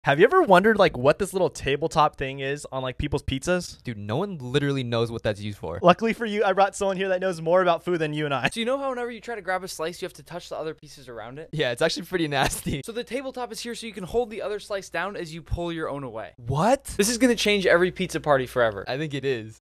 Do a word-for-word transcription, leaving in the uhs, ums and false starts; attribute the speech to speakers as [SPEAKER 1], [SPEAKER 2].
[SPEAKER 1] Have you ever wondered like what this little tabletop thing is on like people's pizzas?
[SPEAKER 2] Dude, no one literally knows what that's used for.
[SPEAKER 1] Luckily for you, I brought someone here that knows more about food than you and I.
[SPEAKER 3] So you know how whenever you try to grab a slice, you have to touch the other pieces around it?
[SPEAKER 2] Yeah, it's actually pretty nasty.
[SPEAKER 3] So the tabletop is here so you can hold the other slice down as you pull your own away.
[SPEAKER 2] What?
[SPEAKER 3] This is gonna change every pizza party forever.
[SPEAKER 2] I think it is.